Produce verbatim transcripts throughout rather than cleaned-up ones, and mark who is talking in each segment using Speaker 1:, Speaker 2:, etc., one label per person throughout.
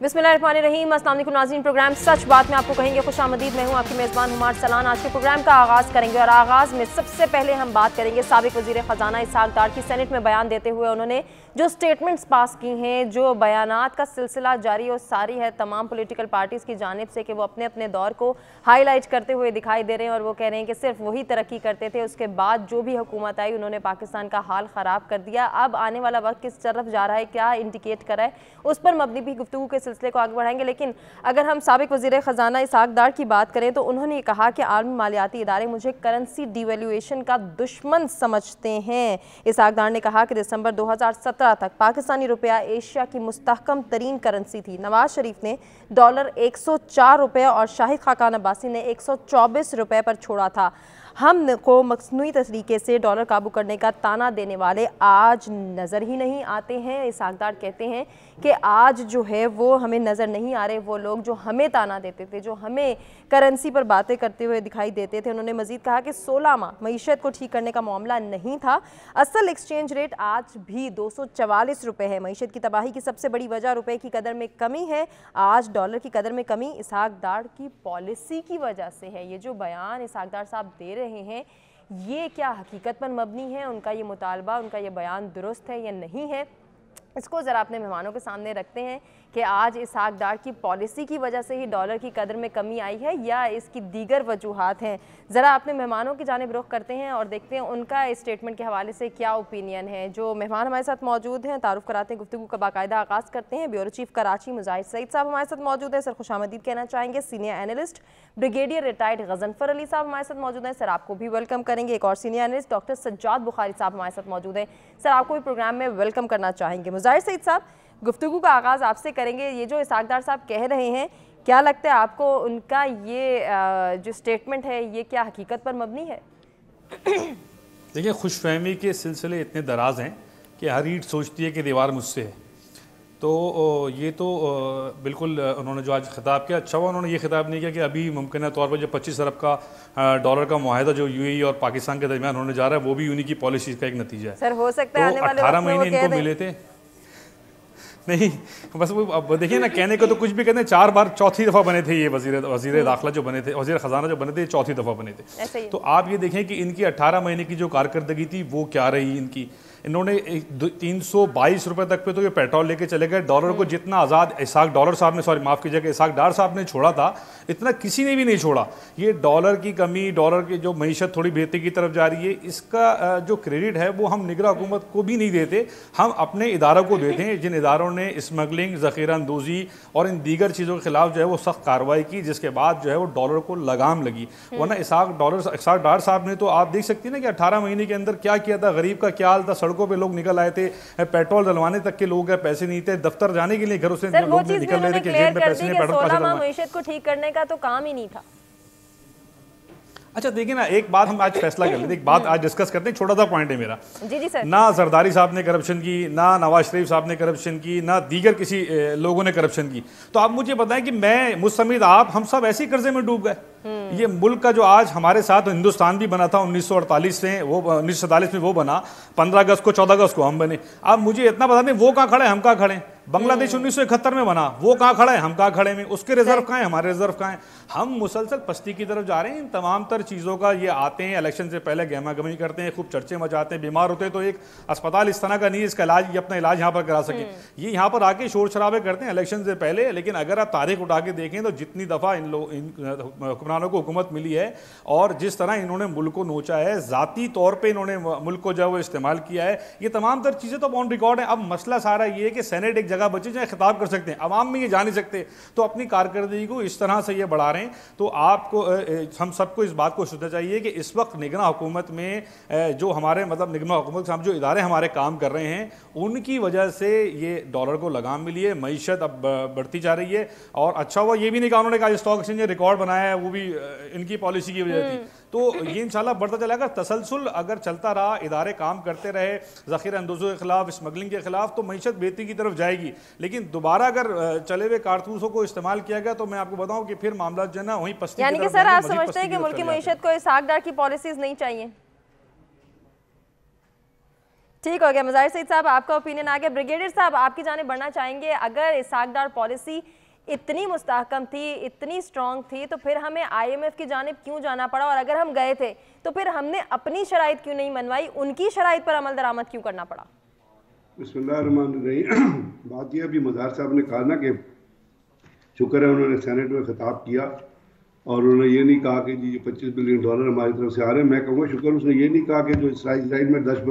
Speaker 1: बिस्मिल्लाहिर्रहमानिर्रहीम। अस्सलाम वालेकुम नाज़रीन, प्रोग्राम सच बात में आपको कहेंगे खुशामदीद। मैं हूं आपकी मेज़बान हुमार सलान। आज के प्रोग्राम का आगाज़ करेंगे और आगाज़ में सबसे पहले हम बात करेंगे साबिक़ वज़ीर ख़ज़ाना इसहाक़ डार की। सेनेट में बयान देते हुए उन्होंने जो स्टेटमेंट्स पास की हैं, जो बयानात का सिलसिला जारी और सारी है तमाम पॉलिटिकल पार्टीज़ की जानिब से कि वो अपने अपने दौर को हाईलाइट करते हुए दिखाई दे रहे हैं और वो कह रहे हैं कि सिर्फ वही तरक्की करते थे, उसके बाद जो भी हुकूमत आई उन्होंने पाकिस्तान का हाल ख़राब कर दिया। अब आने वाला वक्त किस तरफ जा रहा है, क्या इंडिकेट कर रहा है, उस पर मबनी भी गुफ्तगू के सिलसिले को आगे बढ़ाएंगे। लेकिन अगर हम साबिक़ वज़ीर ख़ज़ाना इसहाक़ डार की बात करें तो उन्होंने कहा कि आलमी मालियाती इदारे मुझे करेंसी डिवैल्यूएशन का दुश्मन समझते हैं। इसहाक़ डार ने कहा कि दिसंबर दो हज़ार सत्रह तक पाकिस्तानी रुपया एशिया की मुस्तहकम तरीन करेंसी थी। नवाज शरीफ ने डॉलर एक सौ चार रुपये और शाहिद खाकान अब्बासी ने एक सौ चौबीस रुपये पर छोड़ा था। हम को मसनूई तरीके से डॉलर काबू करने का ताना देने वाले आज नज़र ही नहीं आते हैं। इसहाक़ डार कहते हैं कि आज जो है वो हमें नज़र नहीं आ रहे वो लोग जो हमें ताना देते थे, जो हमें करेंसी पर बातें करते हुए दिखाई देते थे। उन्होंने मज़ीद कहा कि सोलह माह मईशत को ठीक करने का मामला नहीं था। असल एक्सचेंज रेट आज भी दो सौ चवालीस रुपये है। मईशत की तबाही की सबसे बड़ी वजह रुपये की कदर में कमी है। आज डॉलर की कदर में कमी इसहाक़ डार की पॉलिसी की वजह से है। ये जो बयान इसहाक़ डार साहब दे रहे हैं, ये क्या हकीकत पर मबनी है? उनका ये मुतालबा, उनका ये बयान दुरुस्त है या नहीं है? इसको ज़रा अपने मेहमानों के सामने रखते हैं कि आज इसहाक़ डार की पॉलिसी की वजह से ही डॉलर की कदर में कमी आई है या इसकी दीगर वजूहात हैं। ज़रा अपने मेहमानों की जानिब रुख करते हैं और देखते हैं उनका इस स्टेटमेंट के हवाले से क्या ओपिनियन है। जो मेहमान हमारे साथ मौजूद हैं, तारुफ कराते हैं, गुफ्तगू का बाकायदा आगाज़ करते हैं। ब्यूरो चीफ कराची मुजाहिद सईद साहब हमारे साथ मौजूद हैं, सर खुशामदीद कहना चाहेंगे। Senior analyst brigadier retired Ghazanfar Ali sahab हमारे साथ मौजूद हैं, सर आपको भी वेलकम करेंगे। एक और senior analyst doctor Sajjad Bukhari sahab हमारे साथ मौजूद हैं, सर आपको भी प्रोग्राम में वेलकम करना चाहेंगे। मुजाहिद सईद साहब, गुफ्तगू का आगाज़ आपसे करेंगे। ये जो इसहाक़ डार साहब कह रहे हैं, क्या लगता है आपको उनका ये जो स्टेटमेंट है ये क्या हकीकत पर मबनी है?
Speaker 2: देखिए, खुशफहमी के सिलसिले इतने दराज हैं कि हर ईंट सोचती है कि दीवार मुझसे है। तो ये तो बिल्कुल उन्होंने जो आज खिताब किया, अच्छा हुआ उन्होंने ये खिताब नहीं किया कि अभी मुमकिन तौर पर जो पच्चीस अरब का डॉलर का मुआहदा जो यूएई और पाकिस्तान के दरमियान होने जा रहा है वो भी उन्हीं की पॉलिसी का एक नतीजा है।
Speaker 1: सर हो सकता है
Speaker 2: तो अठारह महीने इनको मिले थे नहीं, बस वो अब देखिए ना, कहने को तो कुछ भी कहते हैं। चार बार चौथी दफ़ा बने थे ये वजीर वजीर दाखिला जो बने थे, वजीर ख़जाना जो बने थे, चौथी दफ़ा बने थे। तो आप ये देखें कि इनकी अट्ठारह महीने की जो कारकर्दगी थी वो क्या रही इनकी। इन्होंने तीन सौ बाईस रुपये तक पे तो ये पेट्रोल लेके चले गए। डॉलर को जितना आज़ाद इसहाक़ डॉलर साहब ने सॉरी माफ़ कीजिएगा इसहाक़ डार साहब ने छोड़ा था, इतना किसी ने भी नहीं छोड़ा। ये डॉलर की कमी, डॉलर की जो मईशत थोड़ी बेहतरी की तरफ जा रही है, इसका जो क्रेडिट है वो हम निगरान हुकूमत को भी नहीं देते, हम अपने इदारों को देते हैं जिन इदारों ने स्मगलिंग, ज़ख़ीरा अंदोज़ी और इन दीगर चीज़ों के खिलाफ जो है वो सख्त कार्रवाई की, जिसके बाद जो है वो डॉलर को लगाम लगी। वरना इसहाक़ डॉलर इसहाक़ डार साहब ने तो आप देख सकती हैं ना कि अठारह महीने के अंदर क्या किया था। गरीब का क्या हाल था, सड़कों पे लोग निकल आए थे, पेट्रोल डलवाने तक के लोग हैं, पैसे नहीं थे, दफ्तर जाने के लिए घरों से लोग निकल रहे थे कि जेब में पैसे नहीं, पेट्रोल पैसे
Speaker 1: मईशत को ठीक करने का तो काम ही नहीं था।
Speaker 2: अच्छा देखिए ना, एक बात हम आज फैसला कर लेते, एक बात आज डिस्कस करते हैं। छोटा सा पॉइंट है मेरा।
Speaker 1: जी जी सर।
Speaker 2: ना जरदारी साहब ने करप्शन की, ना नवाज शरीफ साहब ने करप्शन की, ना दीगर किसी लोगों ने करप्शन की। तो आप मुझे बताएं कि मैं, मुझ समेत आप, हम सब ऐसे कर्जे में डूब गए। ये मुल्क का जो आज हमारे साथ हिंदुस्तान भी बना था उन्नीस सौ अड़तालीस में, वो उन्नीस सौ सैंतालीस में वो बना, पंद्रह अगस्त को चौदह अगस्त को हम बने। आप मुझे इतना बता दें वो कहाँ खड़े हैं, हम कहाँ खड़े हैं। बांग्लादेश उन्नीस सौ इकहत्तर में बना, वो कहाँ खड़ा है, हम कहाँ खड़े हैं। उसके रिजर्व कहाँ है, हमारे रिजर्व कहाँ है। हम मुसलसल पस्ती की तरफ जा रहे हैं। इन तमाम तर चीज़ों का ये आते हैं, इलेक्शन से पहले गहमा गहमी करते हैं, खूब चर्चे मचाते हैं। बीमार होते हैं तो एक अस्पताल इस तरह का नहीं है इसका इलाज, ये अपना इलाज यहाँ पर करा सके, ये यहाँ पर आके शोर शराबे करते हैं इलेक्शन से पहले। लेकिन अगर आप तारीख उठा के देखें तो जितनी दफ़ा इन लोग इन हुक्मरानों को हुकूमत मिली है और जिस तरह इन्होंने मुल्क को नोचा है, ज़ाती तौर पर इन्होंने मुल्क को जो है वो इस्तेमाल किया है, ये तमाम तर चीज़ें तो ऑन रिकॉर्ड है। अब मसला सारा ये है कि सेनेट एक जगह बची जहाँ खिताब कर सकते हैं, अवाम में ये जा नहीं सकते, तो अपनी कारकर्दगी को इस तरह से ये बढ़ा रहे हैं। तो आपको हम सबको इस बात को सोचना चाहिए कि इस वक्त निगरान हुकूमत में जो हमारे मतलब निगरान हुकूमत के जो इदारे हमारे काम कर रहे हैं उनकी वजह से ये डॉलर को लगाम मिली है, मईशत अब बढ़ती जा रही है। और अच्छा हुआ ये भी नहीं कहा उन्होंने कहा स्टॉक एक्सचेंज ने रिकॉर्ड बनाया है, वो भी इनकी पॉलिसी की वजह थी। तो ये इंशाल्लाह बढ़ता चला। अगर तसलसल अगर चलता रहा, इदारे काम करते रहे ज़ख़ीरा अंदोज़ों के खिलाफ, स्मगलिंग के खिलाफ, तो मईशत बेहतरी की तरफ जाएगी। लेकिन दोबारा अगर चले हुए कारतूसों को इस्तेमाल किया गया तो मैं आपको बताऊं कि फिर मामला जो है ना वहीं पस्ती।
Speaker 1: यानी कि सर आप समझते हैं कि मुल्क की मईशत को इसहाक़ डार की पॉलिसीज नहीं चाहिए? ठीक हो गया मज़ाहिर सईद साहब, आपका ओपिनियन आ गया। ब्रिगेडियर साहब आपकी जाने बढ़ना चाहेंगे, अगर इसहाक डार पॉलिसी इतनी मुस्तहकम थी, इतनी स्ट्रॉन्ग थी, तो फिर हमें आईएमएफ की जानिब क्यों जाना पड़ा, और अगर हम गए थे तो फिर हमने अपनी शराइत क्यों नहीं मनवाई, उनकी शराइत पर अमल दरामद क्यों करना पड़ा?
Speaker 3: बिस्मिल्लाहिर्रहमानिर्रहीम। बात यह अभी मज़ार साहब ने कहा ना कि शुक्र है उन्होंने सेनेट में खिताब किया और उन्होंने ये नहीं कहा कि जी पच्चीस बिलियन डॉलर हमारी तरफ से आ रहे हैं। मैं कहूँगा शुक्र उसने ये नहीं कहा कि जो इसराइल में दस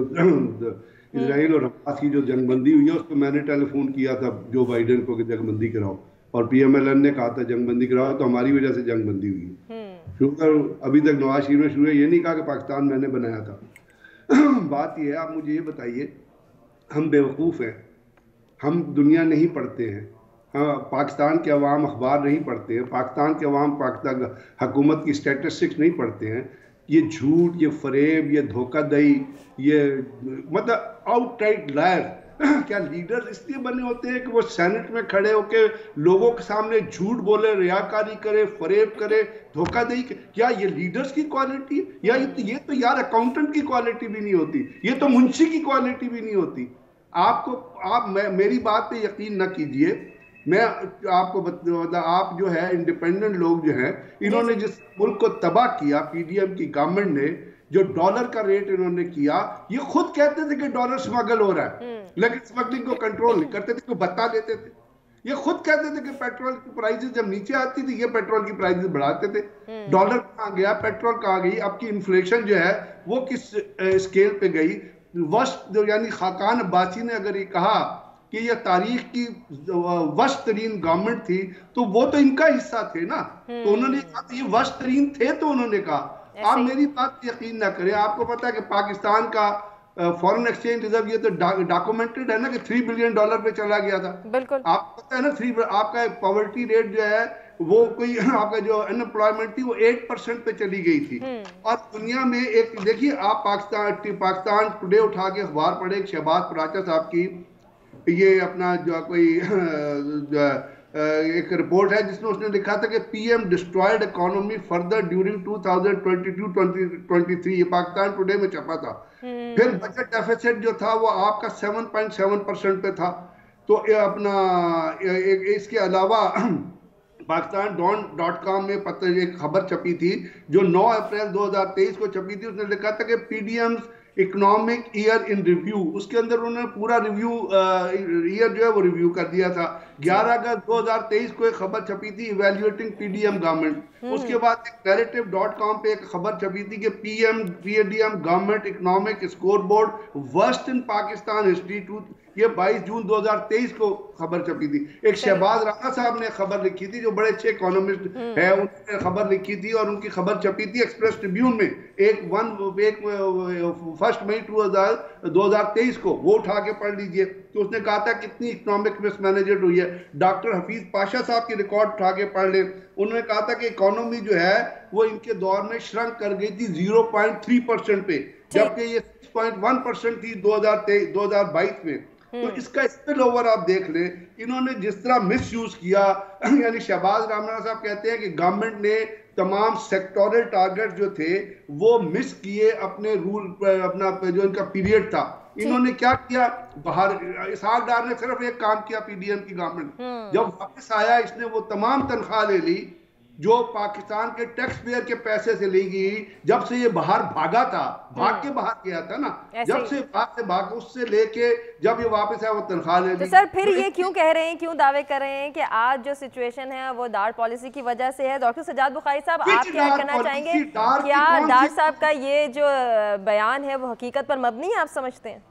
Speaker 3: इसराइल और हमास की जो जंगबंदी हुई है उसको मैंने टेलीफोन किया था जो बाइडन को कि जंगबंदी कराओ, और पीएमएलएन ने कहा था जंगबंदी कराओ, तो हमारी वजह से जंगबंदी हुई है। शुक्र अभी तक नवाज शरीफ ने शुरू है ये नहीं कहा कि पाकिस्तान मैंने बनाया था। बात यह है, आप मुझे ये बताइए, हम बेवकूफ़ हैं, हम दुनिया नहीं पढ़ते हैं, हाँ पाकिस्तान के अवाम अखबार नहीं पढ़ते हैं, पाकिस्तान के अवाम पाकिस्तान हुकूमत की स्टेटिस्टिक्स नहीं पढ़ते हैं। ये झूठ, ये फरेब, ये धोखाधड़ी, ये मतलब आउटराइट लायर। क्या लीडर्स इसलिए बने होते हैं कि वो सेनेट में खड़े होकर लोगों के सामने झूठ बोले, रियाकारी करे, फरेब करे, धोखाधड़ी? क्या ये लीडर्स की क्वालिटी है? या ये तो, ये तो यार अकाउंटेंट की क्वालिटी भी नहीं होती, ये तो मुंशी की क्वालिटी भी नहीं होती। आपको आप मैं मेरी बात पे यकीन न कीजिए, मैं आपको बता, आप जो है इंडिपेंडेंट लोग जो हैं, इन्होंने जिस मुल्क को तबाह किया पीडीएम की गवर्नमेंट ने, जो डॉलर का रेट इन्होंने किया, ये खुद कहते थे कि डॉलर स्मगल हो रहा है, लेकिन स्मगलिंग को कंट्रोल नहीं करते थे, बता देते थे। ये खुद कहते थे कि पेट्रोल की प्राइसेस जब नीचे आती थी ये पेट्रोल की प्राइसेस बढ़ाते थे। डॉलर कहाँ गया, पेट्रोल कहाँ गई, अब की इन्फ्लेशन जो है वो किस स्केल पे गई। वर्स्ट यानी खाकान अब्बासी ने अगर ये कहा कि ये तारीख की वर्स्ट तरीन गवर्नमेंट थी, तो वो तो इनका हिस्सा थे ना, तो उन्होंने कहा ये वर्स्ट तरीन थे, तो उन्होंने कहा। आप मेरी बात पे यकीन ना करें, आपको पता है कि पाकिस्तान का फॉरेन एक्सचेंज रिजर्व ये तो डॉक्यूमेंटेड है ना कि थ्री बिलियन डॉलर पे चला गया था। बिल्कुल आपको पता है ना, थ्री आपका पॉवर्टी रेट जो है वो कोई आपका जो अनएम्प्लॉयमेंट थी वो एट परसेंट पे चली गई थी। और दुनिया में एक देखिए, आप पाकिस्तान पाकिस्तान टुडे उठा के अखबार पढ़े, शहबाज पराचा साहब की ये अपना जो कोई जो एक रिपोर्ट है जिसमें उसने लिखा था कि PM destroyed economy further during two thousand twenty two twenty three, ये पाकिस्तान टुडे में छपा था। फिर बजट डेफिसिट जो था वो आपका सेवन पॉइंट सेवन परसेंट पे था। तो अपना इसके अलावा पाकिस्तान डॉन डॉट कॉम में पत्र एक खबर छपी थी जो नौ अप्रैल दो हज़ार तेईस को छपी थी। उसने लिखा था कि PDM's economic year in review, उसके अंदर उन्होंने पूरा रिव्यू ईयर जो है वो रिव्यू कर दिया था। ग्यारह अगस्त दो हज़ार तेईस को एक खबर छपी थी इवैल्यूएटिंग पीडीएम गवर्नमेंट। उसके बाद एक नैरेटिव डॉट कॉम पे एक खबर छपी थी कि PM PDM government economic score board worst in Pakistan history two, ये बाईस जून दो हज़ार तेईस को खबर छपी थी। एक शहबाज राणा साहब ने खबर लिखी थी जो बड़े अच्छे इकोनॉमिस्ट है, उन्होंने खबर लिखी थी और उनकी खबर छपी थी एक्सप्रेस ट्रिब्यून में एक वन एक फर्स्ट मई दो हज़ार तेईस को, वो उठा के पढ़ लीजिए। तो उसने कहा था कितनी इकोनॉमिक मिसमैनेजमेंट हुई है। डॉक्टर हफीज पाशा साहब की रिकॉर्ड उठा के पढ़ ले, उन्होंने कहा था कि इकोनॉमी जो है वो इनके दौर में श्रंक कर गई थी ज़ीरो पॉइंट थ्री परसेंट पे, जबकि ये सिक्स पॉइंट वन परसेंट थी दो हज़ार बाईस में। तो इसका स्पिल ओवर आप देख ले, इन्होंने जिस तरह मिस यूज किया। यानी शहबाज राणा साहब कहते हैं कि गवर्नमेंट ने तमाम सेक्टोरल टारगेट जो थे वो मिस किए अपने रूल पर, अपना जो इनका पीरियड था। इन्होंने क्या किया, बाहर इसहाक डार ने सिर्फ एक काम किया पीडीएम की गवर्नमेंट, जब वापस आया इसने वो तमाम तनख्वाह ले ली जो पाकिस्तान के टैक्स पेयर के पैसे से ली गई। जब से ये बाहर भागा था, भाग के बाहर गया था ना, जब से बाहर से भाग उससे लेके जब ये वापस आया वो तनख्वाह ले ली।
Speaker 1: तो सर फिर ये क्यों कह रहे हैं, क्यों दावे कर रहे हैं कि आज जो सिचुएशन है वो डार पॉलिसी की वजह से है? डॉक्टर सज्जाद बुखारी साहब, आप क्या कहना चाहेंगे? क्या डार साहब का ये जो बयान है वो हकीकत पर मबनी है, आप समझते हैं?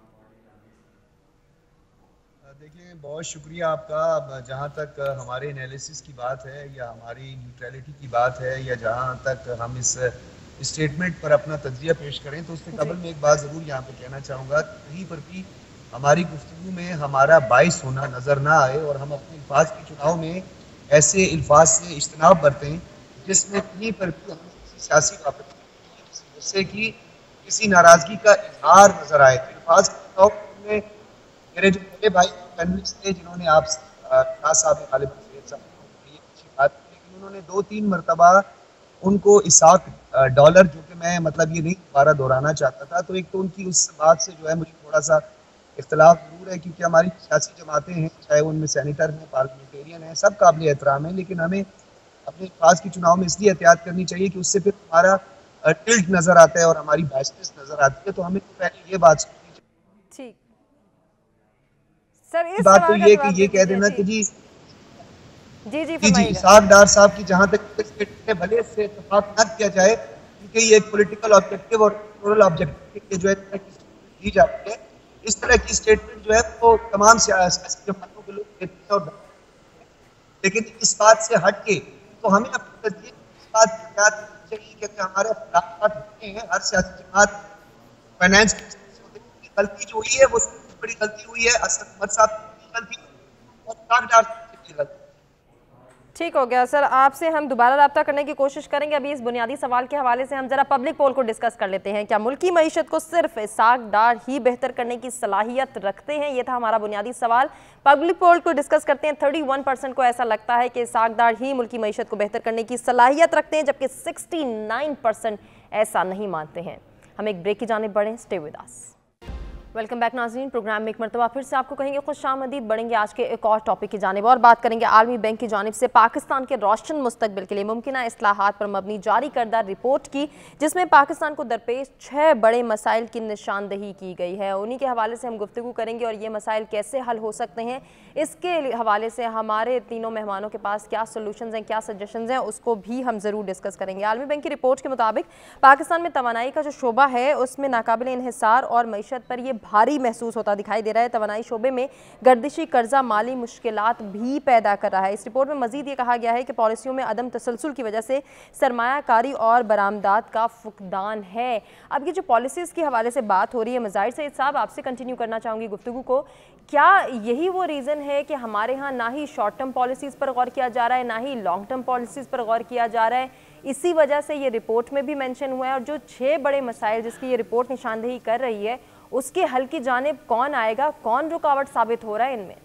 Speaker 4: देखिए, बहुत शुक्रिया आपका। जहाँ तक हमारे एनालिसिस की बात है या हमारी न्यूट्रलिटी की बात है या जहाँ तक हम इस स्टेटमेंट पर अपना तज्जिया पेश करें, तो उससे कबल मैं एक बात ज़रूर यहाँ पे कहना चाहूँगा, कहीं पर भी हमारी गुफ्तगू में हमारा बाइस होना नज़र ना आए और हम अपने अल्फाज के चुनाव में ऐसे अल्फाज से इज्तनाब बरतें जिसमें कहीं पर भी हमें किसी सियासी वाक़े जिससे कि किसी नाराज़गी का इजहार नज़र आए। अल्फाज के चुनाव में मेरे जो बड़े भाई कन्विंस थे जिन्होंने आप साहब गालिब साहब ये अच्छी बात की, लेकिन उन्होंने दो तीन मरतबा उनको इसाक डॉलर, जो कि मैं मतलब ये नहीं दोबारा दोहराना चाहता था, तो एक तो उनकी उस बात से जो है मुझे थोड़ा सा इख्तलाफ जरूर है, क्योंकि हमारी सियासी जमातें हैं, चाहे उनमें सेनेटर हैं, पार्लियामेंटेरियन हैं, सब काबिल एहतराम है, लेकिन हमें अपने पास की चुनाव में इसलिए एहतियात करनी चाहिए कि उससे फिर हमारा टिल्ट नजर आता है और हमारी बायसनेस नजर आती है। तो हमें तो पहले ये बात समझनी चाहिए।
Speaker 1: ठीक सर, इस
Speaker 4: बात तो ये कि ये कह देना कि जी
Speaker 1: जी जी
Speaker 4: जी जी इसाक डार साहब की जहाँ तक भले से इत्तेफाक न किया जाए, क्योंकि ये एक पॉलिटिकल ऑब्जेक्टिव और मोरल ऑब्जेक्टिव के जो है दी जाती है, इस तरह की स्टेटमेंट जो है वो तमाम सियासी जमातों के लोग देते हैं और लेकिन इस बात से हट के तो हमें अपनी तस्दीक इस बात की याद रखनी चाहिए कि हमारे होते हैं, हर सियासी जमात फाइनेंस की गलती जो हुई है वो सबसे बड़ी गलती हुई है असद उमर साहब की गलती और इसाक डार साहब की गलती।
Speaker 1: ठीक हो गया सर, आपसे हम दोबारा रब्ता करने की कोशिश करेंगे। अभी इस बुनियादी सवाल के हवाले से हम जरा पब्लिक पोल को डिस्कस कर लेते हैं। क्या मुल्की मईशत को सिर्फ इसाक डार ही बेहतर करने की सलाहियत रखते हैं? ये था हमारा बुनियादी सवाल। पब्लिक पोल को डिस्कस करते हैं। थर्टी वन परसेंट को ऐसा लगता है कि इसाक डार ही मुल्की मईशत को बेहतर करने की सलाहियत रखते हैं, जबकि सिक्सटी नाइन परसेंट ऐसा नहीं मानते हैं। हम एक ब्रेक की जानिब बढ़ें, stay with us. Welcome back नाज़रीन, प्रोग्राम में एक मरतबा फिर से आपको कहेंगे खुशामदीद। बढ़ेंगे आज के एक और टॉपिक की जानिब और बात करेंगे आलमी बैंक की जानिब से पाकिस्तान के रोशन मुस्तकबिल के लिए मुमकिना इस्लाहात पर मबनी जारी करदा रिपोर्ट की, जिसमें पाकिस्तान को दरपेश छः बड़े मसाइल की निशानदही की गई है। उन्हीं के हवाले से हम गुफ्तगू करेंगे और ये मसाइल कैसे हल हो सकते हैं, इसके हवाले से हमारे तीनों मेहमानों के पास क्या सोल्यूशंस हैं, क्या सजेशंस हैं, उसको भी हम ज़रूर डिस्कस करेंगे। आलमी बैंक की रिपोर्ट के मुताबिक पाकिस्तान में तवानाई का जो शोबा है उसमें नाकाबिल इन्हिसार और मईशत पर यह भारी महसूस होता दिखाई दे रहा है। तवानाई शोबे में गर्दिशी कर्जा माली मुश्किलात भी पैदा कर रहा है। इस रिपोर्ट में मजीद ये कहा गया है कि पॉलिसियों में अदम तसलसल की वजह से सरमायाकारी और बरामदात का फुकदान है। अब ये जो पॉलिसीज़ के हवाले से बात हो रही है, मज़ाहिर सईद साहब आपसे कंटिन्यू करना चाहूँगी गुफ्तगू को। क्या यही वो रीज़न है कि हमारे यहाँ ना ही शॉर्ट टर्म पॉलिसीज़ पर गौर किया जा रहा है, ना ही लॉन्ग टर्म पॉलिसीज़ पर गौर किया जा रहा है? इसी वजह से ये रिपोर्ट में भी मेंशन हुआ है। और जो छः बड़े मसाइल जिसकी ये रिपोर्ट निशानदेही कर रही है, उसके हल की जानिब कौन आएगा, कौन रुकावट साबित हो रहा है इनमें?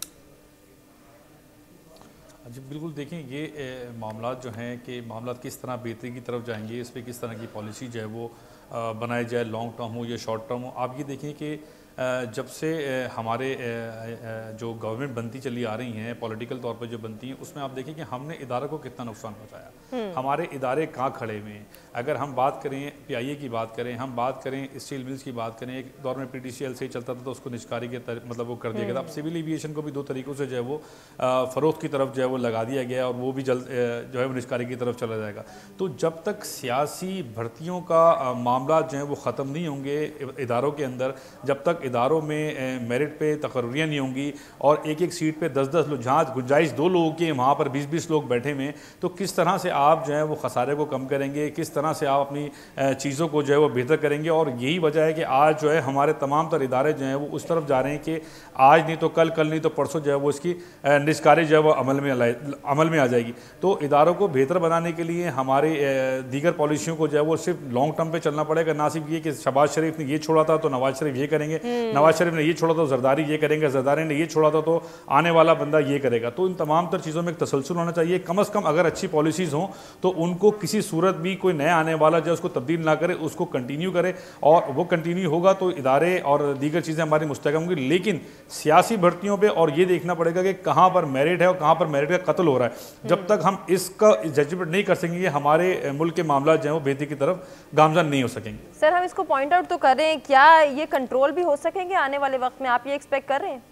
Speaker 2: जी बिल्कुल, देखें ये मामला जो हैं कि मामला किस तरह बेहतरी की तरफ जाएंगे, इस पर किस तरह की पॉलिसी जो है वो बनाई जाए, लॉन्ग टर्म हो या शॉर्ट टर्म हो। आप ये देखें कि जब से हमारे जो गवर्नमेंट बनती चली आ रही हैं, पॉलिटिकल तौर पर जो बनती हैं, उसमें आप देखें कि हमने इदारों को कितना नुकसान पहुंचाया। हमारे इदारे कहाँ खड़े हुए हैं। अगर हम बात करें पीआईए की बात करें, हम बात करें स्टील मिल्स की बात करें, एक दौर में पीटीसीएल से चलता था तो उसको निष्कारी के मतलब वो कर दिया गया था। अब सिविल एविएशन को भी दो तरीक़ों से जो है वो फ़रोख्त की तरफ जो है वो लगा दिया गया और वो भी जल्द जो है वो निष्कारी की तरफ चला जाएगा। तो जब तक सियासी भर्तियों का मामला जो है वो ख़त्म नहीं होंगे इदारों के अंदर, जब तक इदारों में मेरिट पे तकर्रियाँ नहीं होंगी और एक एक सीट पे दस दस लोग, जहाँ गुंजाइश दो लोगों की वहाँ पर बीस बीस लोग बैठे हुए, तो किस तरह से आप जो है वो खसारे को कम करेंगे, किस तरह से आप अपनी चीज़ों को जो है वो बेहतर करेंगे। और यही वजह है कि आज जो है हमारे तमाम तर इदारे जो हैं वो उस तरफ जा रहे हैं कि आज नहीं तो कल, कल नहीं तो परसों जो है वो इसकी निष्कारी जो है वो अमल में अमल में आ जाएगी। तो इदारों को बेहतर बनाने के लिए हमारी दीगर पॉलिसियों को जो है वो सिर्फ लॉन्ग टर्म पर चलना पड़ेगा। ना सिर्फ ये कि शहबाज शरीफ ने ये छोड़ा था तो नवाज शरीफ ये करेंगे, नवाज शरीफ ने ये छोड़ा तो जरदारी ये करेंगे, जरदारी ने ये छोड़ा था तो आने वाला बंदा ये करेगा। तो इन तमाम तर चीज़ों में एक तसलसल होना चाहिए। कम अज़ कम अगर अच्छी पॉलिसीज़ हों तो उनको किसी सूरत भी कोई नया आने वाला जो उसको तब्दील ना करे, उसको कंटिन्यू करे, और वो कंटिन्यू होगा तो इदारे और दीगर चीज़ें हमारी मुस्तहकम होंगी। लेकिन सियासी भर्तियों पर और ये देखना पड़ेगा कि कहाँ पर मेरिट है और कहाँ पर मेरिट का कत्ल हो रहा है। जब तक हम इसका जजमेंट नहीं कर सकेंगे, हमारे मुल्क के मामला जो है वो बेहतरी की तरफ गामजन नहीं हो सकेंगे।
Speaker 1: सर हम इसको पॉइंट आउट तो कर रहे हैं, क्या ये कंट्रोल भी हो सकेंगे आने वाले वक्त में? आप ये एक्सपेक्ट कर रहे हैं?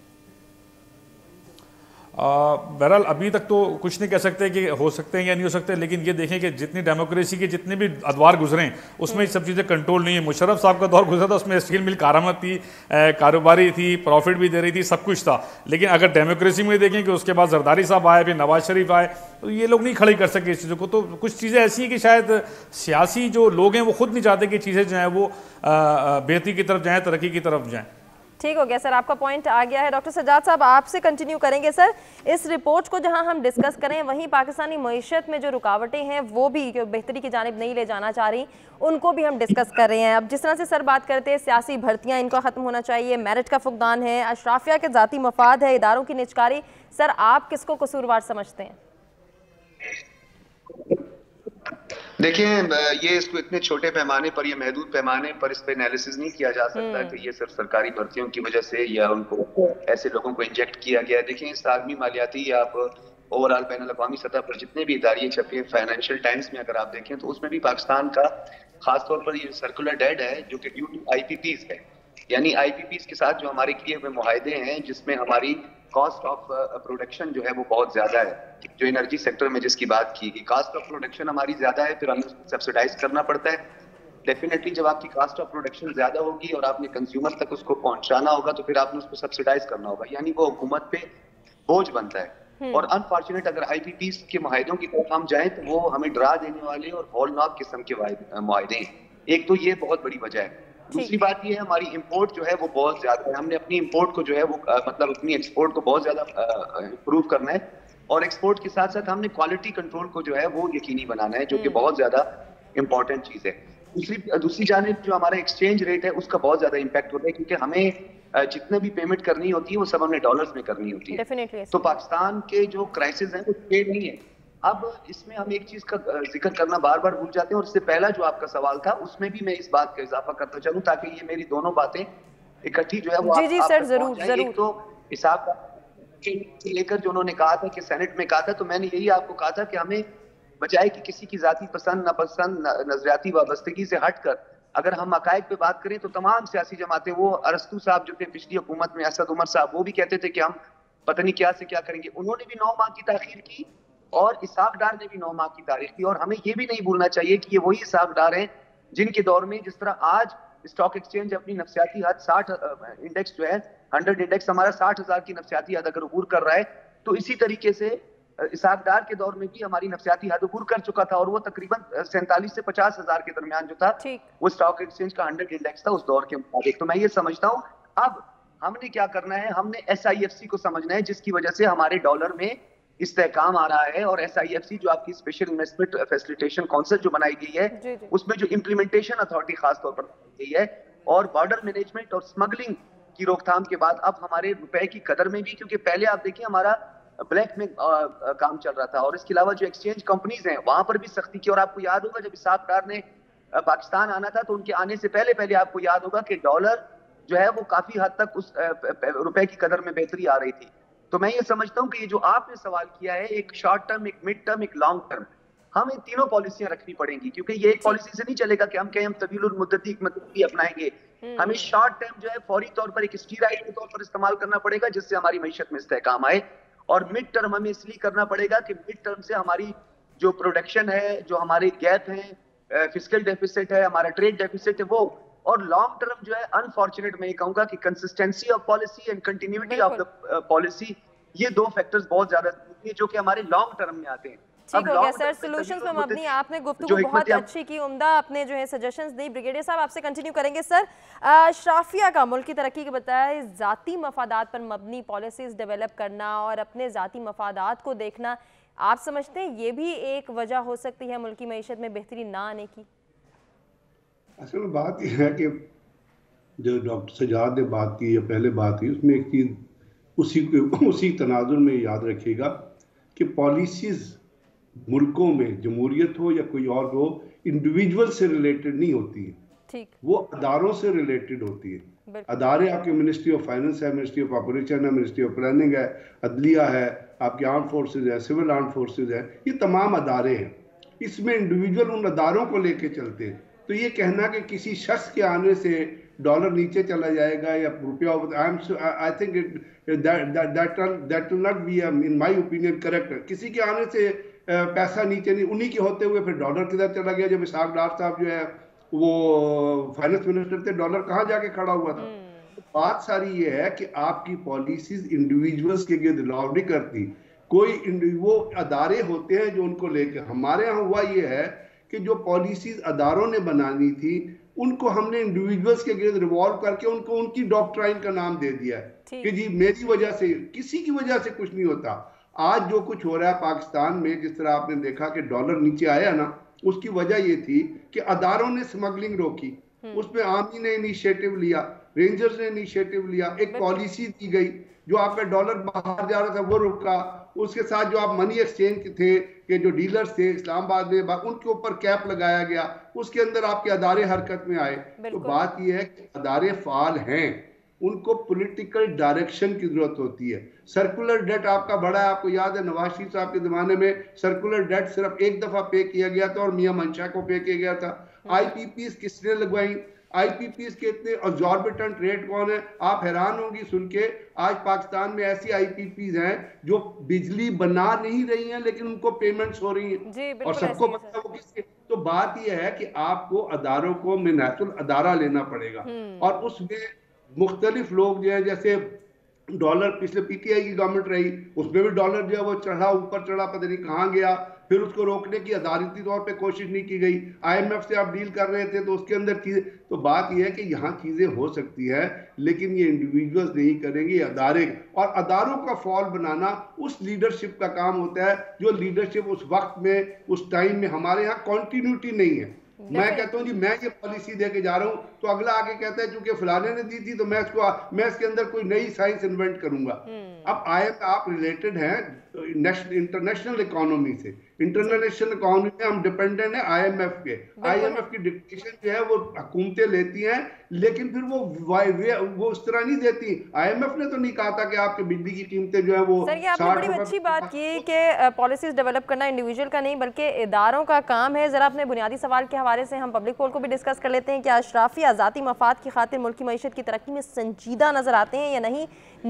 Speaker 2: बहरहाल अभी तक तो कुछ नहीं कह सकते कि हो सकते हैं या नहीं हो सकते, लेकिन ये देखें कि जितनी डेमोक्रेसी के जितने भी अदवार गुजरे उसमें सब चीज़ें कंट्रोल नहीं है। मुशर्रफ साहब का दौर गुजरा था, उसमें स्टील मिल कारामद थी, कारोबारी थी, प्रॉफिट भी दे रही थी, सब कुछ था। लेकिन अगर डेमोक्रेसी में देखें कि उसके बाद जरदारी साहब आए, फिर नवाज शरीफ आए, तो ये लोग नहीं खड़ी कर सके इस चीज़ों को। तो कुछ चीज़ें ऐसी हैं कि शायद सियासी जो लोग हैं वो खुद नहीं चाहते कि चीज़ें जो हैं वो बेहतरी की तरफ जाएँ, तरक्की की तरफ जाएँ।
Speaker 1: ठीक हो गया सर, आपका पॉइंट आ गया है। डॉक्टर सज्जाद साहब आपसे कंटिन्यू करेंगे। सर इस रिपोर्ट को जहां हम डिस्कस करें, वहीं पाकिस्तानी मईशत में जो रुकावटें हैं वो भी जो बेहतरी की जानिब नहीं ले जाना चाह रही, उनको भी हम डिस्कस कर रहे हैं। अब जिस तरह से सर बात करते हैं सियासी भर्तियां, इनका ख़त्म होना चाहिए, मेरिट का फुकदान है, अशराफिया के ज़ाती मफाद है, इदारों की निजकारी, सर आप किसको कसूरवार समझते हैं?
Speaker 4: देखिए, ये इसको इतने छोटे पैमाने पर, ये महदूद पैमाने पर इस पे एनालिसिस नहीं किया जा सकता कि ये सिर्फ सरकारी भर्तियों की वजह से या उनको ऐसे लोगों को इंजेक्ट किया गया। देखिए, इस आदमी मालियाती या आप ओवरऑल बैनुल अक़वामी सतह पर जितने भी इदारे छपे हैं, फाइनेंशियल टाइम्स में अगर आप देखें तो उसमें भी पाकिस्तान का खासतौर पर ये सर्कुलर डेड है जो कि ड्यू टू आईपीपीज है, यानी आईपीपीज के साथ जो हमारे किए हुए मुआहदे हैं जिसमें हमारी कॉस्ट ऑफ प्रोडक्शन जो है वो बहुत ज्यादा है, जो एनर्जी सेक्टर में जिसकी बात की गई, कॉस्ट ऑफ प्रोडक्शन हमारी ज्यादा है, फिर हमें उसको सब्सिडाइज करना पड़ता है। डेफिनेटली जब आपकी कॉस्ट ऑफ प्रोडक्शन ज्यादा होगी और आपने कंज्यूमर तक उसको पहुंचाना होगा तो फिर आपने उसको सब्सिडाइज करना होगा, यानी वो हुकूमत पे बोझ बनता है। और अनफॉर्चुनेट अगर आईपीपीज के मुआहदों की तरफ हम जाएं तो वो हमें डरा देने वाले और हॉलनाक किस्म के मुआहदे हैं। एक तो ये बहुत बड़ी वजह है। दूसरी बात ये है, हमारी इंपोर्ट जो है वो बहुत ज्यादा है। हमने अपनी इंपोर्ट को जो है वो आ, मतलब अपनी एक्सपोर्ट को बहुत ज्यादा इंप्रूव करना है और एक्सपोर्ट के साथ साथ हमने क्वालिटी कंट्रोल को जो है वो यकीनी बनाना है, जो कि बहुत ज्यादा इंपॉर्टेंट चीज है। दूसरी दूसरी जानिब जो हमारा एक्सचेंज रेट है उसका बहुत ज्यादा इम्पैक्ट होता है, क्योंकि हमें जितने भी पेमेंट करनी होती है वो सब हमें डॉलर्स में करनी होती है। तो पाकिस्तान के जो क्राइसिस हैं वो पे नहीं है। अब इसमें हम एक चीज का जिक्र करना बार बार भूल जाते हैं, और इससे पहला जो आपका सवाल था उसमें भी मैं इस बात का इजाफा करता चलूं ताकि ये मेरी दोनों बातें इकट्ठी जो है वो
Speaker 1: जी, जी, आप, सर, जरूर, जरूर।
Speaker 4: एक तो हिसाब लेकर जो उन्होंने कहा था कि सेनेट में कहा था, तो मैंने यही आपको कहा था कि हमें बजाय कि किसी की जाती पसंद नापसंद नजरियाती वाबस्तगी से हटकर अगर हम हकायक पे बात करें तो तमाम सियासी जमातें, वो अरस्तू साहब जो थे पिछली हुकूमत में, असद उमर साहब, वो भी कहते थे कि हम पता नहीं क्या से क्या करेंगे। उन्होंने भी नौ माह की ताखीर की और इसहाक डार ने भी नौ माह की तारीख की। और हमें ये भी नहीं भूलना चाहिए कि ये वही इसहाक डार हैं जिनके दौर में, जिस तरह आज स्टॉक एक्सचेंज अपनी नफसियाती हद साठ इंडेक्स जो है हंड्रेड इंडेक्स हमारा साठ हजार की नफसियाती हद अगर अबूर कर रहा है, तो इसी तरीके से इसहाक डार के दौर में भी हमारी नफसियाती हद अबूर कर चुका था और वो तकरीबन सैंतालीस से पचास हजार के दरमियान जो था वो स्टॉक एक्सचेंज का हंड्रेड इंडेक्स था उस दौर के मुताबिक। तो मैं ये समझता हूँ अब हमने क्या करना है, हमने एस आई एफ सी को समझना है जिसकी वजह से हमारे डॉलर में इस्तेहकाम आ रहा है। और एस आई एफ सी जो आपकी स्पेशल इन्वेस्टमेंट फैसिलिटेशन काउंसिल जो बनाई गई है, जी जी। उसमें जो इम्प्लीमेंटेशन अथॉरिटी खास तौर पर बनाई गई है, और बॉर्डर मैनेजमेंट और स्मगलिंग की रोकथाम के बाद अब हमारे रुपए की कदर में भी, क्योंकि पहले आप देखिए हमारा ब्लैक में आ, आ, काम चल रहा था, और इसके अलावा जो एक्सचेंज कंपनीज हैं वहां पर भी सख्ती की। और आपको याद होगा जब इसहाक डार ने पाकिस्तान आना था तो उनके आने से पहले पहले आपको याद होगा कि डॉलर जो है वो काफी हद तक उस रुपए की कदर में बेहतरी आ रही थी। तो मैं ये समझता हूं कि ये जो आपने सवाल किया है, एक शॉर्ट टर्म, एक मिड टर्म, एक लॉन्ग टर्म, हमें तीनों पॉलिसियां रखनी पड़ेंगी, क्योंकि ये एक पॉलिसी से नहीं चलेगा कि हम कहें हम तवीलुल मुद्दती मुद्दती अपनाएंगे। हमें शॉर्ट टर्म जो है फौरी तौर पर एक स्टीराइड के तौर पर इस्तेमाल करना पड़ेगा जिससे हमारी मईशत में इस्तेहकाम आए, और मिड टर्म हमें इसलिए करना पड़ेगा कि मिड टर्म से हमारी जो प्रोडक्शन है, जो हमारे गैप है, फिस्कल डेफिसिट है, हमारा ट्रेड डेफिसिट है वो, और लॉन्ग टर्म जो है अनफॉर्चुनेट मैं ये कहूंगा कि consistency of policy and continuity of the policy, ये दो फैक्टर्स बहुत ज्यादा जरूरी है जो कि हमारे लॉन्ग टर्म में आते हैं।
Speaker 1: ठीक हो गया सर, सॉल्यूशंस पे मबनी आपने गुफ्तगू बहुत अच्छी की, उम्दा आपने जो है सजेशंस दी। ब्रिगेडियर साहब आपसे कंटिन्यू करेंगे। सर, अशराफिया का मुल्क की तरक्की के बताया ज़ाती मफादात पर मबनी पॉलिसीज़ डेवलप करना और अपने ज़ाती मफादात को देखना, आप समझते हैं ये भी एक वजह हो सकती है मुल्क की मईशत में बेहतरी ना आने की?
Speaker 3: असल में बात यह है कि जो डॉक्टर सजाद ने बात की या पहले बात की, उसमें एक चीज़ उसी उसी तनाजुर में याद रखिएगा कि पॉलिसीज़ मुल्कों में, जमहूरियत हो या कोई और हो, इंडिविजुअल से रिलेटेड नहीं होती है, ठीक, वो अदारों से रिलेटेड होती है। अदारे आपके मिनिस्ट्री ऑफ फाइनेंस है, मिनिस्ट्री ऑफ ऑपरेशन है, मिनिस्ट्री ऑफ प्लानिंग है, अदलिया है, आपके आर्म फोर्सेज है, सिविल आर्म फोर्सेज है, ये तमाम अदारे हैं। इसमें इंडिविजुअल उन अदारों को लेके चलते हैं। तो ये कहना कि किसी शख्स के आने से डॉलर नीचे चला जाएगा या रुपया, I think that will not be in my opinion correct. किसी के आने से पैसा नीचे नहीं, उन्हीं के होते हुए फिर डॉलर किधर चला गया? जब इसहाक डार साहब जो है वो फाइनेंस मिनिस्टर थे, डॉलर कहाँ जाके खड़ा हुआ था? बात सारी ये है कि आपकी पॉलिसीज इंडिविजुअल्स के गिर्द रिवॉल्व नहीं करती, कोई वो अदारे होते हैं जो उनको लेके। हमारे यहाँ हुआ ये है कि जो पॉलिसीज अदारों ने बनानी थी उनको हमने इंडिविजुअल्स के गिर्द रिवॉल्व करके उनको उनकी डॉक्ट्राइन का नाम दे दिया है कि जी मेरी वजह से, किसी की वजह से कुछ नहीं होता। आज जो कुछ हो रहा है पाकिस्तान में, जिस तरह आपने देखा कि डॉलर नीचे आया ना, उसकी वजह ये थी कि अदारों ने स्मगलिंग रोकी, उसमें आर्मी ने इनिशिएटिव लिया, रेंजर्स ने इनिशिएटिव लिया, एक पॉलिसी दी गई जो आपका डॉलर बाहर जा रहा था वो रुका, उसके साथ जो आप मनी एक्सचेंज थे के जो डीलर्स थे इस्लामाबाद में उनके ऊपर कैप लगाया गया, उसके अंदर आपके अदारे हरकत में आए। तो बात यह है कि अदारे फाल हैं, उनको पॉलिटिकल डायरेक्शन की जरूरत होती है। सर्कुलर डेट आपका बड़ा है, आपको याद है नवाज शरीफ साहब के जमाने में सर्कुलर डेट सिर्फ एक दफा पे किया गया था और मियां मंशा को पे किया गया था। आईपीपीस किसने लगवाई, आईपीपीस के इतने एग्जॉर्बिटेंट रेट कौन है, आप हैरान होंगी सुन के। आज पाकिस्तान में ऐसी आईपीपीस हैं जो बिजली बना नहीं रही हैं लेकिन उनको पेमेंट्स हो रही हैं और सबको पता वो किसके। तो बात यह है कि आपको अदारों को मिनातुल अदारा लेना पड़ेगा और उसमें मुख्तलिफ लोग जो है, जैसे डॉलर पिछले पीटीआई की गवर्नमेंट रही उसमें भी डॉलर जो है वो चढ़ा, ऊपर चढ़ा, पता नहीं कहाँ गया, फिर उसको रोकने की अदालती तौर पे कोशिश नहीं की गई। आईएमएफ से आप डील कर रहे थे तो उसके अंदर चीजें, तो बात यह है कि यहाँ चीजें हो सकती है लेकिन ये इंडिविजुअल्स नहीं करेंगे, ये अदारे। और अदारों का फॉल बनाना उस लीडरशिप का काम होता है जो लीडरशिप उस वक्त में, उस टाइम में, हमारे यहाँ कॉन्टिन्यूटी नहीं है। मैं कहता हूँ जी मैं ये पॉलिसी दे के जा रहा हूँ तो अगला आके कहता है क्योंकि फलाने ने दी थी तो मैं इसको मैं इसके अंदर कोई नई साइंस इन्वेंट करूंगा। अब आई एम आप रिलेटेड हैं नेशनल इंटरनेशनल इकोनॉमी से, इंटरनेशनल इकोनॉमी में हम डिपेंडेंट है आईएमएफ के। आईएमएफ की डिक्टेशन जो है वो हुकूमतें लेती हैं लेकिन फिर वो वो उस तरह नहीं देती। आईएमएफ ने तो नहीं कहा था कि आपके बिजली की कीमतें जो है वो।
Speaker 1: सर ये आपने बड़ी अच्छी बात की कि पॉलिसीज डेवलप करना इंडिविजुअल का नहीं बल्कि इदारों का काम है। जरा अपने बुनियादी सवाल के हवाले से हम पब्लिक पोल को भी डिस्कस कर लेते हैं कि अशराफी आज़ादी मफाद की खातिर मुल्क की मईशत की तरक्की में संजीदा नजर आते हैं या नहीं।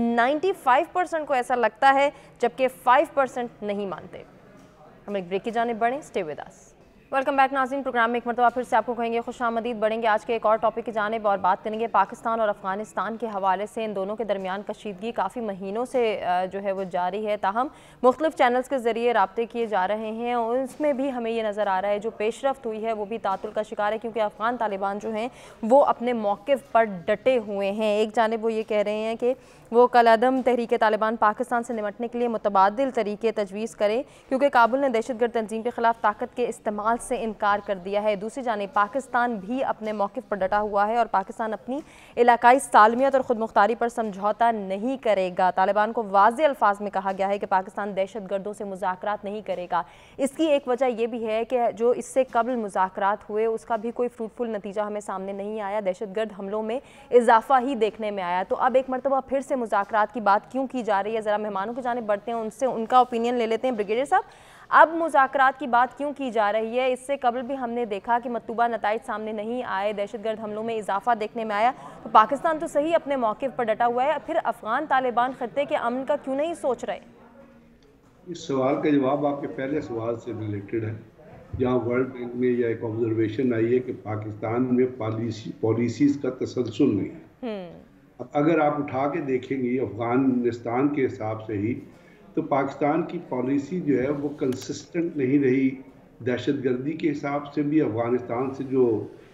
Speaker 1: पचानवे परसेंट को ऐसा लगता है जबकि पाँच परसेंट नहीं मानते। हम एक ब्रेक की जानिब बढ़ें, stay with us. Welcome back नाज़रीन, प्रोग्राम में एक मरतबा फिर से आपको कहेंगे खुशामदीद। बढ़ेंगे आज के एक और टॉपिक की जानिब और बात करेंगे पाकिस्तान और अफगानिस्तान के हवाले से। इन दोनों के दरमियान कशीदगी काफ़ी महीनों से जो है वो जारी है, ताहम मुख्तलिफ चैनल्स के ज़रिए रब्ते किए जा रहे हैं और उसमें भी हमें ये नज़र आ रहा है जो पेशरफ्त हुई है वो भी तातुल का शिकार है क्योंकि अफगान तालिबान जो हैं वो अपने मौक़िफ़ पर डटे हुए हैं। एक जानिब वो ये कह रहे हैं कि वो कलअदम तहरीक तालिबान पाकिस्तान से निमटने के लिए मुतबादिल तरीके तजवीज़ करें क्योंकि काबुल ने दहशतगर्द तंजीम के खिलाफ ताकत के इस्तेमाल से इनकार कर दिया है। दूसरी जानिब पाकिस्तान भी अपने मौक़िफ़ पर डटा हुआ है और पाकिस्तान अपनी इलाकाई सालमियत और ख़ुद मुख्तारी पर समझौता नहीं करेगा। तालिबान को वाज़े अल्फाज में कहा गया है कि पाकिस्तान दहशतगर्दों से मुज़ाकरात नहीं करेगा। इसकी एक वजह यह भी है कि जो इससे कबल मुज़ाकरात हुए उसका भी कोई फ्रूटफुल नतीजा हमें सामने नहीं आया, दहशतगर्द हमलों में इजाफा ही देखने में आया। तो अब एक मरतबा फिर से मुज़ाकरात की बात क्यों की जा रही है, ज़रा मेहमानों की जानिब बढ़ते हैं, उनसे उनका ओपिनियन ले लेते हैं। ब्रिगेडियर साहब, अब मुज़ाकरात की बात क्यों की जा रही है? इससे कबल भी हमने देखा कि मतलूबा नताइज सामने नहीं आए, दहशतगर्द हमलों में इजाफा देखने में आया। तो पाकिस्तान तो सही अपने मौक़िफ़ पर डटा हुआ है, फिर अफगान तालिबान खत्ते के अमन का क्यों नहीं सोच रहे?
Speaker 3: इस सवाल का जवाब आपके पहले सवाल से रिलेटेड है, जहाँ वर्ल्ड बैंक में यह एक ऑब्जर्वेशन आई है कि पाकिस्तान में पॉलिसी पॉलिसीज़ का तसलसल नहीं है। अब अगर आप उठा के देखेंगे अफगानिस्तान के हिसाब से ही तो पाकिस्तान की पॉलिसी जो है वो कंसिस्टेंट नहीं रही। दहशतगर्दी के हिसाब से भी अफगानिस्तान से जो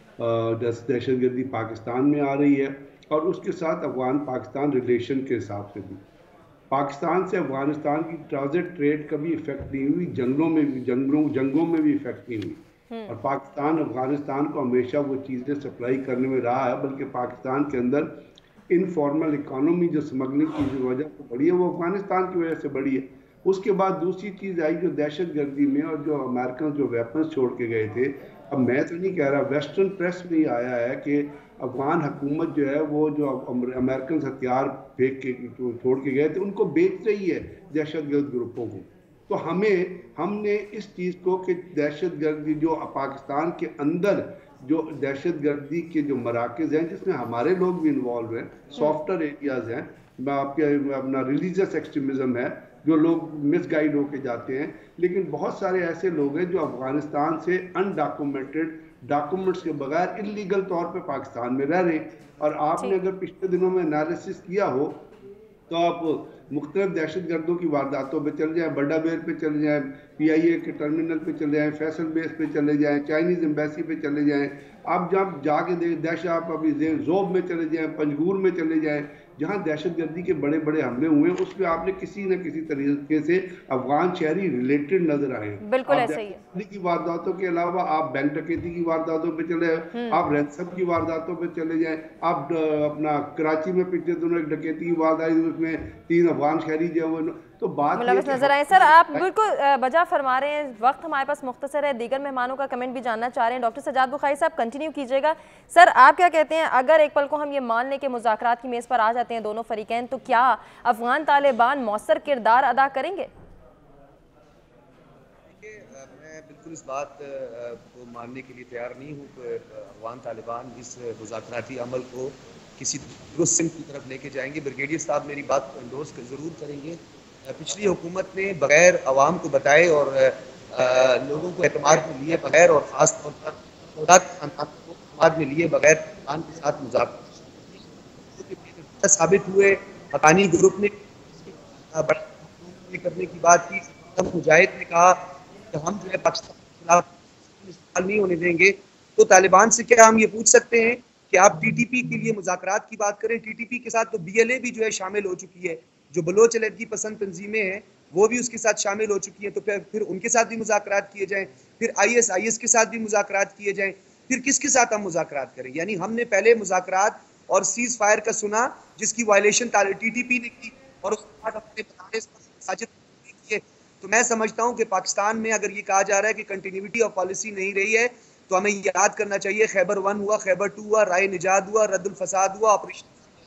Speaker 3: दहशतगर्दी पाकिस्तान में आ रही है और उसके साथ अफगान पाकिस्तान रिलेशन के हिसाब से भी पाकिस्तान से अफगानिस्तान की ट्रांजिट ट्रेड कभी इफेक्ट नहीं हुई, जंगलों में भी जंगलों जंगों में भी इफेक्ट नहीं हुई और पाकिस्तान अफगानिस्तान को हमेशा वो चीज़ें सप्लाई करने में रहा है। बल्कि पाकिस्तान के अंदर इनफॉर्मल इकोनॉमी जो स्मगलिंग की जो वजह से बढ़ी है वो अफगानिस्तान की वजह से बढ़ी है। उसके बाद दूसरी चीज़ आई जो दहशतगर्दी में और जो अमेरिकन जो वेपन्स छोड़ के गए थे। अब मैं तो नहीं कह रहा, वेस्टर्न प्रेस में ही आया है कि अफगान हुकूमत जो है वो जो अमेरिकन हथियार फेंक के छोड़ के गए थे उनको बेच रही है दहशतगर्द ग्रुपों को। तो हमें हमने इस चीज़ को कि दहशतगर्दी जो पाकिस्तान के अंदर जो दहशतगर्दी के जो मराकज़ हैं जिसमें हमारे लोग भी इन्वॉल्व हैं, सॉफ्टवेयर एरियाज़ हैं, आपके अपना रिलीजियस एक्सट्रीमिज़म है जो लोग मिसगाइड होके जाते हैं, लेकिन बहुत सारे ऐसे लोग हैं जो अफगानिस्तान से अनडॉक्यूमेंटेड डॉक्यूमेंट्स के बगैर इलीगल तौर पे पाकिस्तान में रह रहे। और आपने अगर पिछले दिनों में एनालिसिस किया हो तो आप मुख्तलिफ दहशतगर्दों की वारदातों पे चले जाएँ, बड्डा बेर पे चले जाएँ, पी आई ए के टर्मिनल पे चले जाएँ, फैसल बेस पे चले जाएँ, चाइनीज़ एम्बेसी पे चले जाएँ, आप जब जाके देख दहशत आप अभी जोब में चले जाएँ, पंजगूर में चले जाएँ, जहां दहशतगर्दी के बड़े बड़े हमले हुए उसमें आपने किसी न किसी तरीके से अफगान शहरी रिलेटेड नजर आए।
Speaker 1: बिल्कुल ऐसा ही है।
Speaker 3: की वारदातों के अलावा आप बैंक डकैती की वारदातों पे चले, आप रैंसम की वारदातों पे चले जाएं, आप अपना कराची में पिछले दिनों एक डकैती की वारदात हुई, उसमें तीन अफगान शहरी जो है तो बात
Speaker 1: मुलव्वस नजर आए। सर आप बिल्कुल बजा फरमा रहे हैं, वक्त हमारे पास मुख्तसर है, दीगर मेहमानों का कमेंट भी जानना चाह रहे हैं। डॉक्टर सज्जाद बुखारी साहब कंटिन्यू कीजिएगा। सर आप क्या कहते हैं, अगर एक पल को हम ये मान लें कि मुज़ाकरात की मेज़ पर आ जाते हैं दोनों फरीकैन, तो क्या अफगान तालिबान मौसर किरदार अदा करेंगे?
Speaker 4: मैं बिल्कुल इस बात को मानने के लिए तैयार नहीं हूँ कि अफगान तालिबान इस मुज़ाकराती अमल को किसी दुरुस्त सिमत की तरफ लेके जाएंगे। ब्रिगेडियर साहब मेरी बात को एंडोर्स ज़रूर करेंगे। पिछली हुकूमत ने बगैर अवाम को बताए और आ, लोगों को एतमाद में लिए बगैर और ख़ास तौर पर एतमाद में लिए बगैर खान के साथ मुज़ाकरा साबित हुए। हकानी ग्रुप ने बड़े करने की बात की। मुजाहिद ने कहा कि हम जो है पाकिस्तान के खिलाफ इस्तेमाल नहीं होने देंगे। तो तालिबान से क्या हम ये पूछ सकते हैं कि आप टीटीपी के लिए मुज़ाकरात की बात करें? टीटीपी के साथ तो बीएलए भी जो है शामिल हो चुकी है, जो बलोच अलहदगी पसंद तंजीमें हैं वो भी उसके साथ शामिल हो चुकी हैं। तो फिर फिर उनके साथ भी मुज़ाकरात किए जाएं, फिर आईएस आईएस के साथ भी मुज़ाकरात किए जाएं, फिर किसके साथ हम मुज़ाकरात करें? यानी हमने पहले मुज़ाकरात और सीज फायर का सुना जिसकी वायलेशन टीटीपी ने की और उसके बाद अपने साजिद किए। तो मैं समझता हूँ कि पाकिस्तान में अगर ये कहा जा रहा है कि कंटिन्यूटी ऑफ पॉलिसी नहीं रही है तो हमें याद करना चाहिए खैबर वन हुआ, खैबर टू हुआ, राय निजात हुआ, रद्दुल फसाद हुआ, ऑपरेशन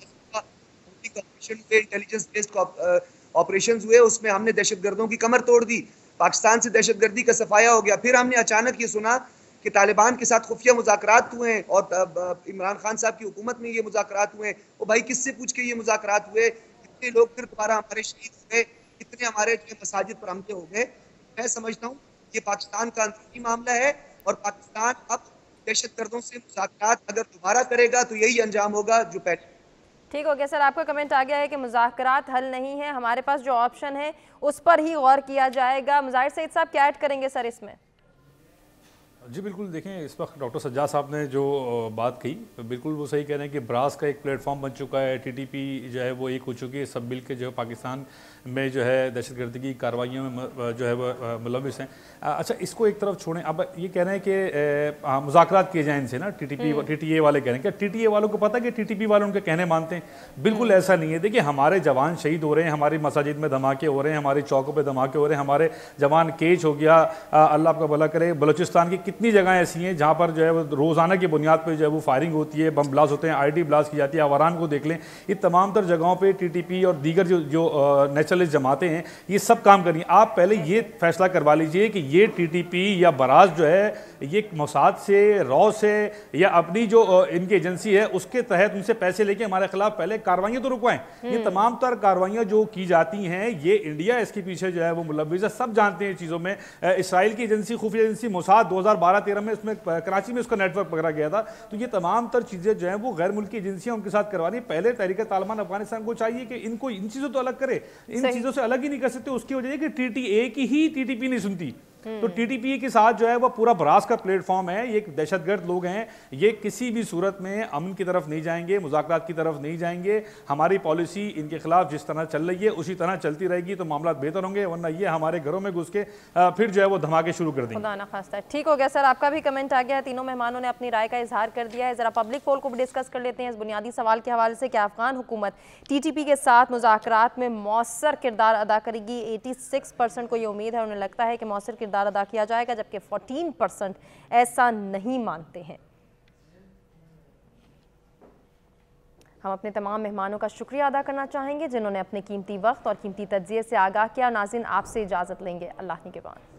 Speaker 4: हुए, इंटेलिजेंस बेस्ड ऑपरेशंस हुए, उसमें हमने दहशतगर्दों की कमर तोड़ दी, पाकिस्तान से दहशतगर्दी का सफाया हो गया। फिर हमने अचानक ये सुना कि तालिबान के साथ खुफिया मुज़ाकरात हुए हैं और इमरान खान साहब की हुकूमत में ये मुज़ाकरात हुए। ओ भाई किससे पूछ के ये मुज़ाकरात हुए? कितने लोग फिर दोबारा हमारे शहीद हुए, कितने हमारे मसाजिद पर हमले हो गए? मैं समझता हूँ ये पाकिस्तान का अंदरूनी मामला है और पाकिस्तान अब दहशतगर्दों से मुज़ाकरात अगर दोबारा करेगा तो यही अंजाम होगा जो पहले।
Speaker 1: ठीक हो गया सर, आपका कमेंट आ गया है कि मुज़ाकरात हल नहीं है, हमारे पास जो ऑप्शन है उस पर ही गौर किया जाएगा। मुज़ाहिर सईद साहब क्या ऐड करेंगे सर इसमें?
Speaker 2: जी बिल्कुल, देखें इस वक्त डॉक्टर सज्जाद साहब ने जो बात कही बिल्कुल वो सही कह रहे हैं कि ब्रास का एक प्लेटफॉर्म बन चुका है, टीटीपी जो है वो एक हो चुकी है, सब मिल के जो है पाकिस्तान में जो है दहशतगर्दी की कार्रवाइयों में जो है वो मुलविस हैं। अच्छा इसको एक तरफ छोड़ें, अब ये कह रहे हैं कि मुज़ाकरात किए जाएँ इनसे ना, टीटीपी टीटीए वाले कह रहे हैं। क्या टीटीए वालों को पता है कि टीटीपी वाले उनके कहने मानते हैं? बिल्कुल ऐसा नहीं है। देखिए हमारे जवान शहीद हो रहे हैं, हमारी मसाजिद में धमाके हो रहे हैं, हमारी चौकों पर धमाके हो रहे हैं, हमारे जवान केज हो गया, अल्लाह आपका भला करे। बलूचिस्तान की कितनी जगह ऐसी हैं जहाँ पर जो है वो रोज़ाना की बुनियाद पर जो है वो फायरिंग होती है, बम ब्लास्ट होते हैं, आईडी ब्लास्ट की जाती है। आवारान को देख लें, ये तमाम तर जगहों पे टीटीपी और दीगर जो जो नेशनलिस्ट जमातें हैं ये सब काम करेंगी। आप पहले ये फैसला करवा लीजिए कि ये टीटीपी या बराज जो है ये मोसाद से, रॉ से या अपनी जो इनकी एजेंसी है उसके तहत उनसे पैसे लेके हमारे खिलाफ पहले कार्रवाइयाँ तो रुकवाएं। ये तमाम तर कार्रवाइयाँ जो की जाती हैं ये इंडिया इसके पीछे जो है वो मुलव्विस है, सब जानते हैं चीज़ों में। इसराइल की एजेंसी, खुफिया एजेंसी मोसाद दो हज़ार बारह तेरह में इसमें कराची में उसका नेटवर्क पकड़ा गया था। तो ये तमाम तर चीज़ें जो हैं वो गैर मुल्की एजेंसियां उनके साथ करवा रही। पहले तहरीक तालिबान अफगानिस्तान को चाहिए कि इनको इन चीज़ों तो अलग करे, इन चीज़ों से अलग ही नहीं कर सकते। उसकी वजह है कि टीटीए की ही टीटीपी नहीं सुनती। तो टीटीपी के साथ जो है वो पूरा ब्रास का प्लेटफॉर्म है, ये दहशतगर्द लोग हैं, ये किसी भी सूरत में अमन की तरफ नहीं जाएंगे, मुज़ाकरात की तरफ नहीं जाएंगे। हमारी पॉलिसी इनके खिलाफ जिस तरह चल रही है उसी तरह चलती रहेगी तो मामला बेहतर होंगे, वरना ये हमारे घरों में घुस के फिर जो है वो धमाके शुरू कर देंगे।
Speaker 1: खुदा ना खास्ता। ठीक हो गया सर, आपका भी कमेंट आ गया है, तीनों मेहमानों ने अपनी राय का इजहार कर दिया है। जरा पब्लिक पोल को भी डिस्कस कर लेते हैं इस बुनियादी सवाल के हवाले से कि अफगान हुकूमत टीटीपी के साथ मुज़ाकरात में मौसर किरदार अदा करेगी। छियासी परसेंट को ये उम्मीद है, उन्हें लगता है कि मौसर किरदार अदा किया जाएगा, जबकि चौदह परसेंट ऐसा नहीं मानते हैं। हम अपने तमाम मेहमानों का शुक्रिया अदा करना चाहेंगे जिन्होंने अपने कीमती वक्त और कीमती तज्ज़िये से आगाह किया। नाज़रीन आपसे इजाज़त लेंगे, अल्लाह निगहबान।